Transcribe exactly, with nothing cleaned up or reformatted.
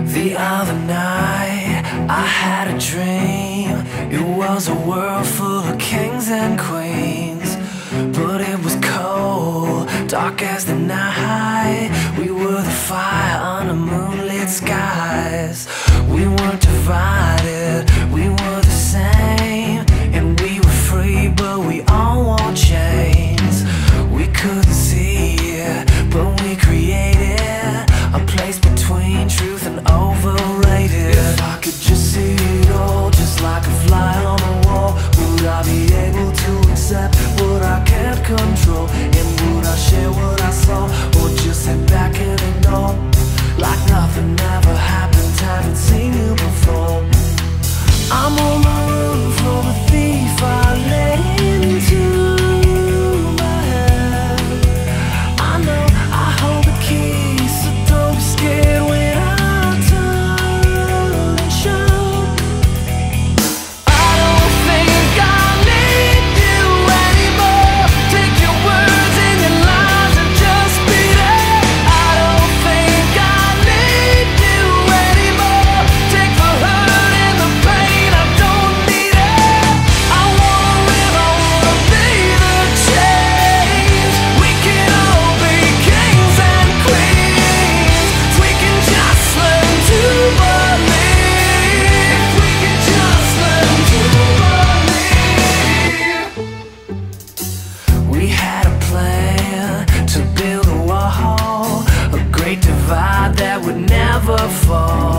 The other night I had a dream. It was a world full of kings and queens, but it was cold, dark as the night. We were the fire under moonlit skies. We weren't divided, we were the same. And we were free, but we all wore chains. We couldn't see it, but we created a place between truth and overrated. If I could just see it all, just like a fly on the wall, would I be able to accept what I can't control? And would I share what I saw, or just sit back and ignore, like nothing ever happened, haven't seen you before? I'm on the run from a thief I let into my head. I know I hold the key, so don't be scared when I turn and shout. I don't think I need you anymore. Take your words and your lies and just beat it. I don't think I need you anymore. Take the hurt and the pain, I don't need it. I wanna live, I wanna be the change. We can all be kings and queens. We can just learn to believe. We can just learn to believe. We had a plan to build a wall, a great divide that would never fall.